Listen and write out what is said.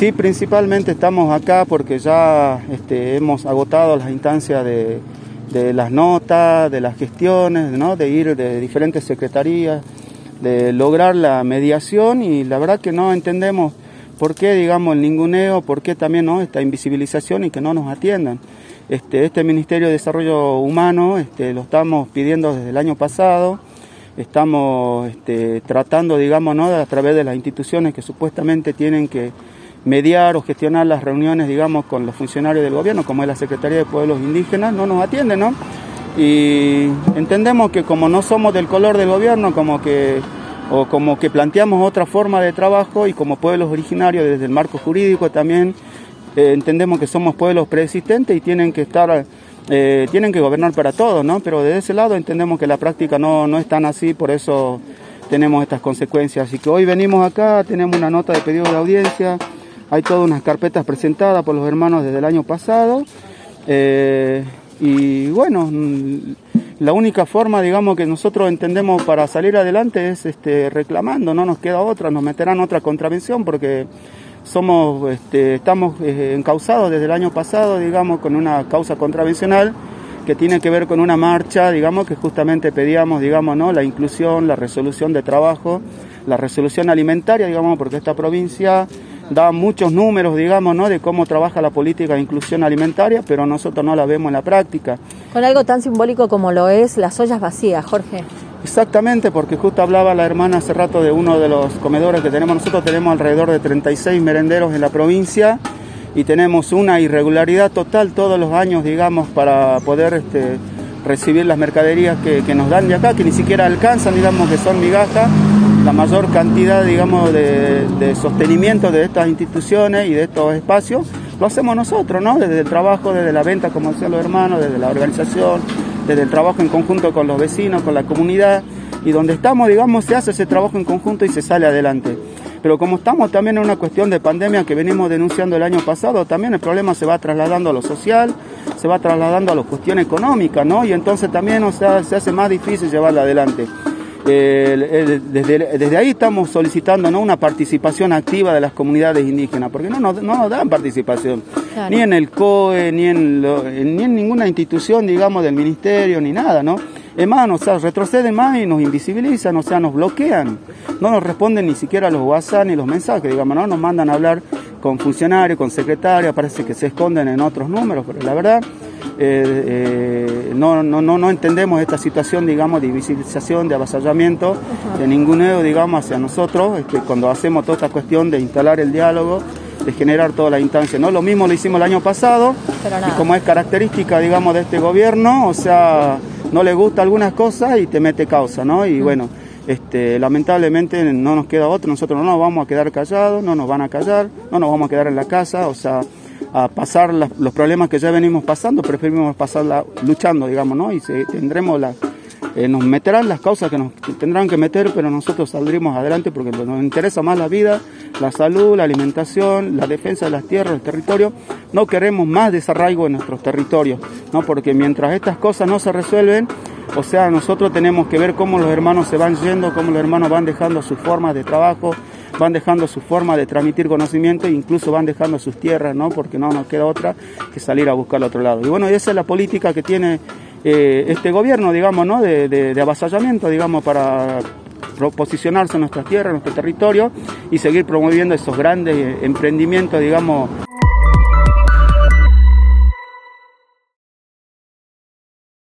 Sí, principalmente estamos acá porque ya hemos agotado las instancias de las notas, de las gestiones, ¿no? De ir de diferentes secretarías, de lograr la mediación, y la verdad que no entendemos por qué, digamos, el ninguneo, por qué también, ¿no?, esta invisibilización y que no nos atiendan. Este Ministerio de Desarrollo Humano lo estamos pidiendo desde el año pasado. Estamos tratando, digamos, ¿no?, a través de las instituciones que supuestamente tienen que mediar o gestionar las reuniones, digamos, con los funcionarios del gobierno, como es la Secretaría de Pueblos Indígenas, no nos atienden, ¿no? Y entendemos que como no somos del color del gobierno, como que planteamos otra forma de trabajo, y como pueblos originarios desde el marco jurídico también entendemos que somos pueblos preexistentes y tienen que gobernar para todos, ¿no? Pero desde ese lado entendemos que la práctica no es tan así, por eso tenemos estas consecuencias. Así que hoy venimos acá, tenemos una nota de pedido de audiencia, hay todas unas carpetas presentadas por los hermanos desde el año pasado, y bueno, la única forma, digamos, que nosotros entendemos para salir adelante es reclamando, no nos queda otra, nos meterán otra contravención porque estamos encausados desde el año pasado, digamos, con una causa contravencional que tiene que ver con una marcha, digamos, que justamente pedíamos, digamos, ¿no?, la inclusión, la resolución de trabajo, la resolución alimentaria, digamos, porque esta provincia da muchos números, digamos, ¿no?, de cómo trabaja la política de inclusión alimentaria, pero nosotros no la vemos en la práctica. Con algo tan simbólico como lo es las ollas vacías, Jorge. Exactamente, porque justo hablaba la hermana hace rato de uno de los comedores que tenemos. Nosotros tenemos alrededor de 36 merenderos en la provincia y tenemos una irregularidad total todos los años, digamos, para poder recibir las mercaderías que nos dan de acá, que ni siquiera alcanzan, digamos, que son migajas. La mayor cantidad, digamos, de sostenimiento de estas instituciones y de estos espacios lo hacemos nosotros, ¿no? Desde el trabajo, desde la venta, como decían los hermanos, desde la organización, desde el trabajo en conjunto con los vecinos, con la comunidad, y donde estamos, digamos, se hace ese trabajo en conjunto y se sale adelante. Pero como estamos también en una cuestión de pandemia que venimos denunciando el año pasado, también el problema se va trasladando a lo social, se va trasladando a la cuestión económica, ¿no? Y entonces también, o sea, se hace más difícil llevarla adelante. Desde ahí estamos solicitando, ¿no?, una participación activa de las comunidades indígenas, porque no nos dan participación, claro, ni en el COE, ni en ninguna institución, digamos, del ministerio, ni nada, ¿no? Es más, o sea, retroceden más y nos invisibilizan, o sea, nos bloquean, no nos responden ni siquiera a los WhatsApp ni los mensajes, digamos, ¿no? Nos mandan a hablar con funcionarios, con secretarias, parece que se esconden en otros números, pero la verdad no entendemos esta situación, digamos, de invisibilización, de avasallamiento, de ninguneo, digamos, hacia nosotros, cuando hacemos toda esta cuestión de instalar el diálogo, de generar toda la instancia, ¿no? Lo mismo lo hicimos el año pasado, y como es característica, digamos, de este gobierno, o sea, no le gusta algunas cosas y te mete causa, ¿no? Y bueno, lamentablemente no nos queda otro, nosotros no nos vamos a quedar callados, no nos van a callar, no nos vamos a quedar en la casa, o sea, a pasar los problemas que ya venimos pasando, preferimos pasarla luchando, digamos, ¿no? Y nos meterán las causas que nos tendrán que meter, pero nosotros saldremos adelante porque nos interesa más la vida, la salud, la alimentación, la defensa de las tierras, el territorio. No queremos más desarraigo en nuestros territorios, ¿no? Porque mientras estas cosas no se resuelven, o sea, nosotros tenemos que ver cómo los hermanos se van yendo, cómo los hermanos van dejando sus formas de trabajo, van dejando su forma de transmitir conocimiento e incluso van dejando sus tierras, ¿no? Porque no nos queda otra que salir a buscar al otro lado. Y bueno, esa es la política que tiene este gobierno, digamos, ¿no? De avasallamiento, digamos, para posicionarse en nuestras tierras, en nuestro territorio y seguir promoviendo esos grandes emprendimientos, digamos.